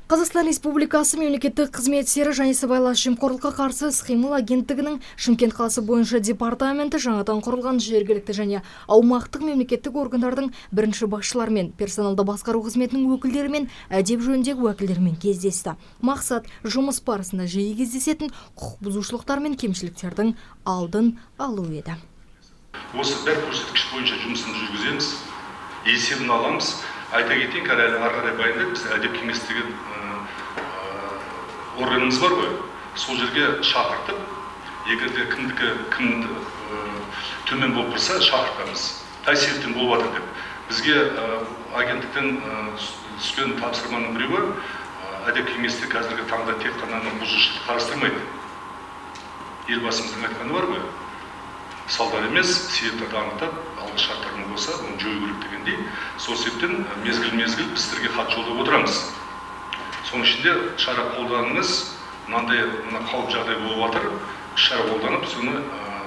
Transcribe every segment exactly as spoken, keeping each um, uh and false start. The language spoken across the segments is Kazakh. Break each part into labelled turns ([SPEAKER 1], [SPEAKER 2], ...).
[SPEAKER 1] Қазақстан Республикасы мемлекеттік қызмет істері және сыбайлас жемқорлыққа қарсы іс-қимыл агенттігінің Шымкент қаласы бойынша департаменті жаңадан құрылған жергілікті және аумақтық мемлекеттік органдардың бірінші басшыларымен, персоналды басқару қызметінің өкілдерімен, әдеп жөніндегі уәкілдерімен кездесті. Мақсат жұмыс барысында жиі кездесетін құқық бұзушылықтар мен кемшіліктердің алдын алу еді.
[SPEAKER 2] Осы бір көрсеткіш бойынша жұмысын жүргіземіз, есебін аламыз. Айта кетейік, әлі ары қарай баяндайық, біз әдеп кеңесі деген органымыз бар ғой, сол жерге шақыртып, егерде кімдікі кімді төмен болып тұрса шақыртамыз. Қай себептен болып жатыр деп. Бізге агенттіктен түскен тапсырманың біреуі, әдеп кеңесі қазіргі таңда тек қана бұзушылықты қарастырмайды. Елбасымыздың айтқаны бар ғой, салдар емес, себептерді анықтап, алғы шарттарын болса, оны жою керек дегендей. Сол себептен мезгіл-мезгіл біз сіздерге хат жолдап отырамыз. Соның ішінде шара қолданыңыз, мынандай қауіп жағдай болып жатыр, шара қолданып, соны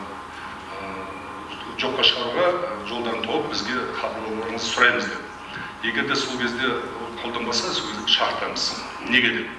[SPEAKER 2] жоққа шығаруға жолдарын тауып, бізге хабарлауларыңызды сұраймыз деп. Егер де сол кезде қолданбаса, сол кезде шақыртамыз. Неге деп?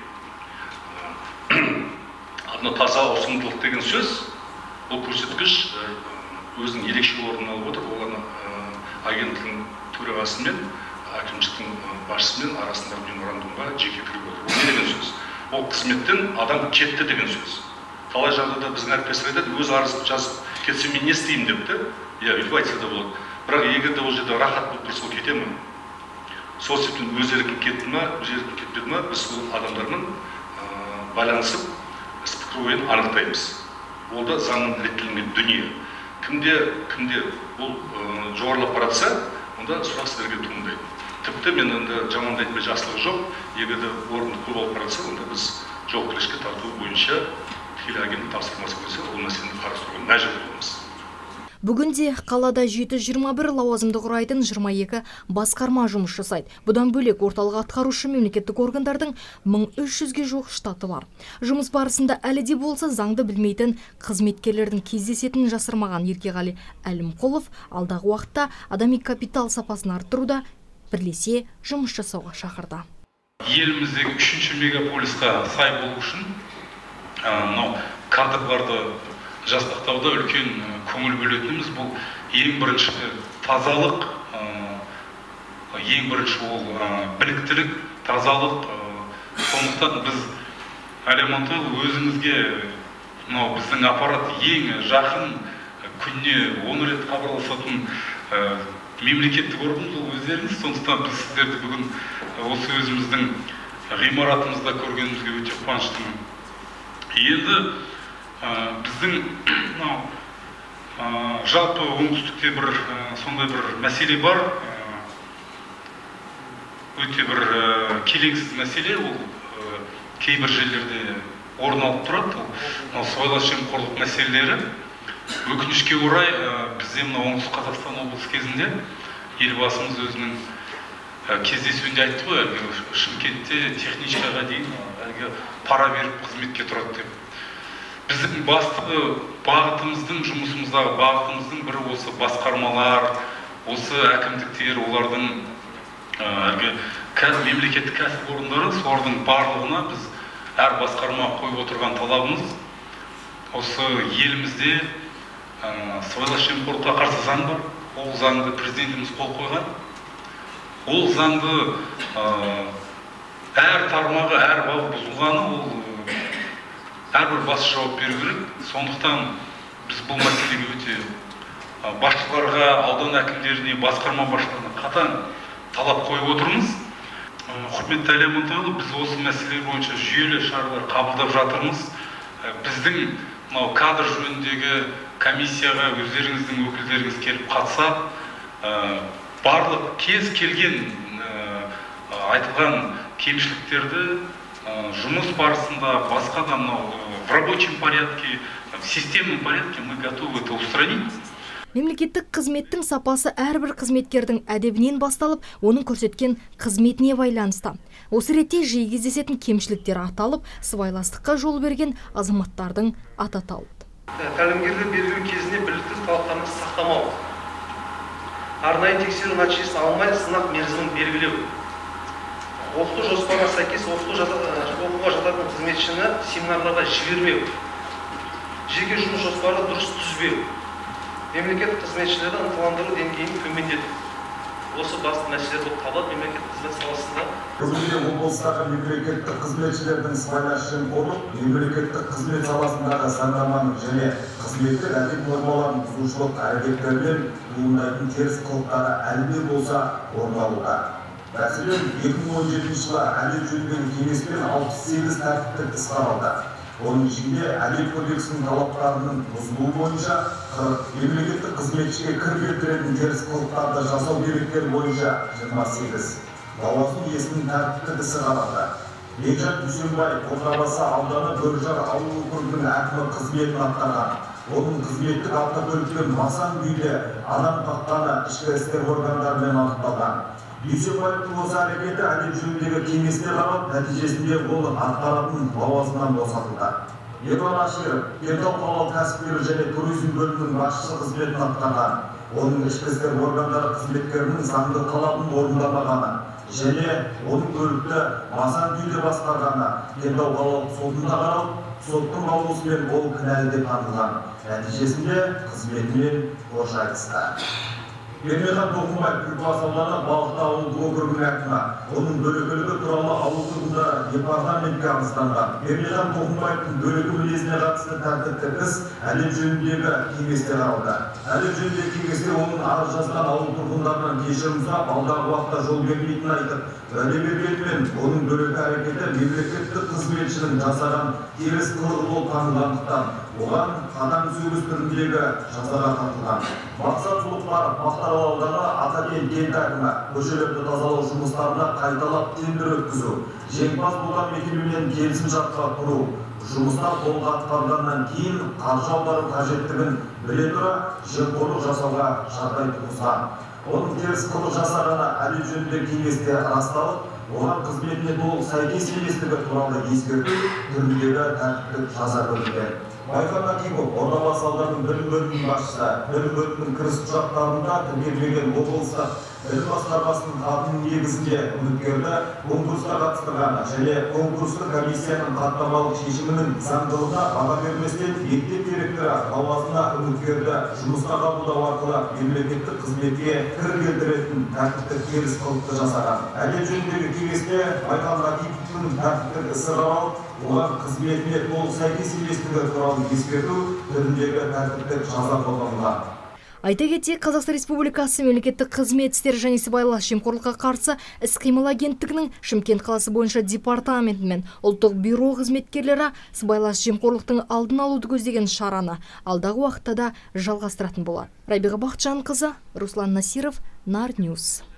[SPEAKER 2] Адына таза ауысымдылық деген сөз, бұл көрсеткіш өзінің ерекше орнын алып отыр. Олар агенттіктің төрағасымен, әкімшіліктің басшысымен арасындағы меморандумға жеке кіріп отыр. Ол не деген сөз? Ол қызметтен адам кетті деген сөз. Талай жағдайда біздің әріптестер айтады, өз арызын жазып кетсе мен не істеймін депті. Иә, өйтіп айтса да болады. Бірақ егер де ол жерде рахат болып тұрса, ол кете ме? Сол себептен өз еркін кетті ме, өз еркін кетпеді ме, біз сол адамдармен байланысып, іс пікір ойын анықтаймыз. Ол да заңның реттелінген дүние. Кімде, кімде бұл жоғарылап баратса, онда сұрақ сіздерге туындайды. Тіпті мен онда жаманды айтпай жақсылығы жоқ. Егер де орынды көп алып баратса, онда біз жауапкершілікке тарту бойынша тікелей агенттік тапсырмасы бойынша ол мәселені қарастыруға мәжбүр боламыз.
[SPEAKER 1] Бүгінде қалада жеті жүз жиырма бір лауазымды құрайтын жиырма екі басқарма жұмыс жасайды. Бұдан бөлек орталық атқарушы мемлекеттік органдардың мың үш жүзге жуық штаты бар. Жұмыс барысында әлі де болса заңды білмейтін қызметкерлердің кездесетінін жасырмаған Еркеғали Әлімқұлов алдағы уақытта адами капитал сапасын арттыруда бірлесе жұмыс жасауға шақырды.
[SPEAKER 3] Еліміздегі үшінші мегаполисқа сай болу үшін мынау кадрларды жастықтауда үлкен көңіл бөлетініміз. Бұл ең бірінші тазалық, ең бірінші ол біліктілік, тазалық. Сондықтан біз Әлемонты өзіңізге мынау біздің аппарат ең жақын, күніне он рет хабарласатын мемлекеттік орган ол өздеріңіз. Сондықтан біз сіздерді бүгін осы өзіміздің ғимаратымызда көргенімізге өте қуаныштымын. Енді біздің жалпы оңтүстікте бір сондай бір мәселе бар, өте бір келеңсіз мәселе, ол кейбір жерлерде орын алып тұрады. Ол сыбайлас жемқорлық мәселелері. Өкінішке орай бізде мына оңтүстік Қазақстан облысы кезінде елбасымыз өзінің кездесуінде айтты ғой, Шымкентте техничкаға дейін пара беріп қызметке тұрады деп. Біздің басты бағытымыздың, жұмысымыздағы бағытымыздың бірі осы басқармалар, осы әкімдіктер, олардың мемлекеттік кәсіпорындары, солардың барлығына біз әр басқарма қойып отырған талабымыз осы елімізде сыбайлас жемқорлыққа қарсы заң бар. Ол заңды президентіміз қол қойған. Ол заңды әр тармағы, әр бабы бұзылғаны ол әрбір басы жауап беру керек. Сондықтан біз бұл мәселеге өте басшыларға, аудан әкімдеріне, басқарма басшыларына қатаң талап қойып отырмыз. Құрметті Әлемонтайұлы, біз осы мәселе бойынша жүйелі шаралар қабылдап жатырмыз. Біздің мынау кадр жөніндегі комиссияға өздеріңіздің өкілдеріңіз келіп қатысып, барлық кез келген айтылған кемшіліктерді жұмыс барысында, басқа да в рабочем порядке, в системном порядке мы готовы это устранить.
[SPEAKER 1] Мемлекеттік қызметтің сапасы әрбір қызметкердің әдебінен басталып, оның көрсеткен қызметіне байланысты. Осы ретте жиі кездесетін кемшіліктер аталып, сыбайластыққа жол берген азаматтардың аты аталды.
[SPEAKER 4] Тәлімгерлер белгілеу кезінде білікті талаптарын сақтамау, арнайы тексеру нәтижесін алмай сынақ мерзімін белгілеу, оқыту жоспарына сәйкес оқуға жататын қызметшіні семинарларға жібермеу, жеке жұмыс жоспары дұрыс түзбеу, мемлекеттік қызметшілерді ынталандыру деңгейін төмендету. Осы басты мәселелер болып табылады мемлекеттік қызмет саласында.
[SPEAKER 5] Бүгінде облыстағы мемлекеттік қызметшілердің сыбайлас жемқорлық, мемлекеттік қызмет саласындағы заңнаманың және қызметтік әдеп нормаларын бұзушылық әрекеттерінен туындайтын теріс қылықтары әлі де болса орын алуда. Мәселен, екі мың он жетінші жылы әдеп жөніндегі кеңеспен алпыс сегіз тәртіптік іс қаралды. Оның ішінде әдеп кодексінің талаптарының бұзылуы бойынша қырық, мемлекеттік қызметшіге кір келтіретін теріс қылықтарды жасау деректері бойынша жиырма сегіз. Лауазым иесінің тәртіптік ісі қаралды. Бекжан Дүйсенбай Қоңырабасы ауданы Бөржар ауыл округінің әкімі қызметін атқарған. Оның қызметтік автокөлікпен масан күйде адам қаққаны ішкі істер органдарымен анықталған. Дүйсенбайдың осы әрекеті әдеп жөніндегі кеңесте қаралып, нәтижесінде ол атқаратын лауазымнан босатылды. Ерлан Аширов Кентау қалалық кәсіпкерлік және туризм бөлімінің басшысы қызметін атқарған. Оның ішкі істер органдары қызметкерінің заңды талабын орындамағаны және оның көлікті масан күйде басқарғаны Кентау қалалық сотында қаралып, соттың қаулысымен ол кінәлі деп танылған. Нәтижесінде қызметінен бош айтысты. Ермехан Тоқымбаев Түлкібас ауданы Балықты ауылдық округінің әкімі. Оның бөлекілігі туралы ауыл тұрғындары департаментке арызданған. Ермехан Тоқымбаевтың бөлекі мінезіне қатысты тәртіптік іс әдеп жөніндегі кеңесте қаралды. Әдеп жөніндегі кеңесте оның арыз жазған ауыл тұрғындарынан кешірім сұрап, алдағы уақытта жол бермейтінін айтып, уәде бергенімен оның бөлекі әрекеті мемлекеттік қызметшінің жасаған теріс қылығы болып танылғандықтан оған қатаң сөгіс түріндегі жазаға тартылған. Мақсат Сұлықбаев Мақтаарал ауданы Атакент кент әкімі көшелерді тазалау жұмыстарына қайталап тендер өткізу, жеңімпаз болған мекемемен келісім шартқа тұру, жұмыстар толық атқарылғаннан кейін қаржы аудару қажеттігін біле тұра жемқорлық жасауға жағдай туғызған. Оның теріс қылық жасағаны әдеп жөніндегі кеңесте расталып, оған қызметіне толық сәйкес еместігі туралы ескерту түріндегі тәртіптік жаза көрілген. Байқан Акимов Ордабасы ауданының білім бөлімінің басшысы, білім бөлімінің кіріс құжаттарында тіркелмеген облыстық білім басқармасының хатының негізінде үміткерді конкурсқа қатыстырғаны және конкурстық комиссияның хаттамалық шешімінің заңдылығына баға берместен мектеп директоры лауазымына үміткерді жұмысқа қабылдау арқылы мемлекеттік қызметке кір келтіретін тәртіптік теріс қылықты жасаған. Әдеп жөніндегі кеңесте Байқан Акимовтың тәртіптік ісі қаралып, оған қызметіне толық сәйкес еместігі туралы ескерту түріндегі тәртіптік жаза қолданылған.
[SPEAKER 1] Айта кетейік, Қазақстан Республикасы мемлекеттік қызмет істері және сыбайлас жемқорлыққа қарсы іс-қимыл агенттігінің Шымкент қаласы бойынша департаменті мен ұлттық бюро қызметкерлері сыбайлас жемқорлықтың алдын алуды көздеген шараны алдағы уақытта да жалғастыратын болады. Райбиға Бақытжанқызы, Руслан Насиров, Нар Ньюс.